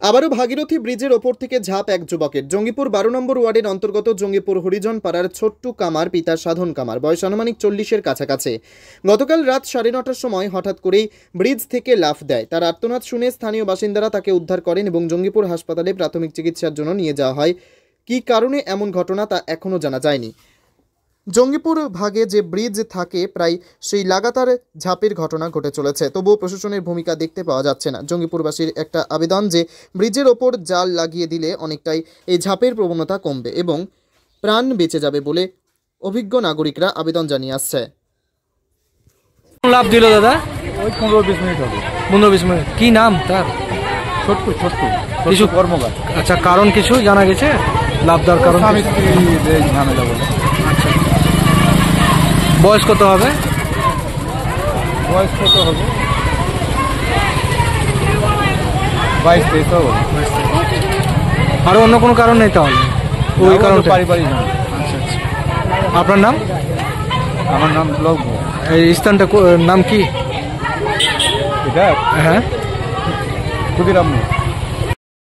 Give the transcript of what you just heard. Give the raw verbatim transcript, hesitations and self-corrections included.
আবারও ভাগীরথী ব্রিজের ওপর থেকে ঝাঁপ এক যুবকের। জঙ্গিপুর বারো নম্বর ওয়ার্ডের অন্তর্গত জঙ্গিপুর হরিজন পাড়ার ছোট্টু কামার পিতা সাধন কামার, বয়স আনুমানিক চল্লিশের কাছাকাছি। গতকাল রাত সাড়ে নটার সময় হঠাৎ করেই ব্রিজ থেকে লাফ দেয়। তার আর্তনাদ শুনে স্থানীয় বাসিন্দারা তাকে উদ্ধার করেন এবং জঙ্গিপুর হাসপাতালে প্রাথমিক চিকিৎসার জন্য নিয়ে যাওয়া হয়। কী কারণে এমন ঘটনা তা এখনও জানা যায়নি। জঙ্গিপুর ভাগে যে ব্রিজ থাকে প্রায় সেই লাগাতার ঝাঁপের ঘটনা ঘটে চলেছে, তবুও প্রশাসনের ভূমিকা দেখতে পাওয়া যাচ্ছে না। জঙ্গিপুরবাসীর একটা আবেদন যে ব্রিজের ওপর জাল লাগিয়ে দিলে অনেকটাই এই ঝাঁপের প্রবণতা কমবে এবং প্রাণ বেঁচে যাবে বলে অভিজ্ঞ নাগরিকরা আবেদন জানিয়ে আসছে। লাভ দিল দাদা ওই পনেরো বিশ মিনিট হবে। পনেরো বিশ মিনিট কি নাম তার? ছোট্ট ছোট্ট কিছু কর্মকার। আচ্ছা, কারণ কিছু জানা গেছে লাভ দেওয়ার কারণ? স্বামী স্ত্রী ঝামেলা বলে। বয়স কত হবে? বয়স কত হবে? বাইশ তেইশ হবে। আরো অন্য কোনো কারণ নেই তাহলে? ওই কারণ পারিবারিক। আচ্ছা আচ্ছা। আপনার নাম? আমার নাম লব। এই স্থানটা নাম কি? এটা হ্যাঁ, ক্ষুদিরাম।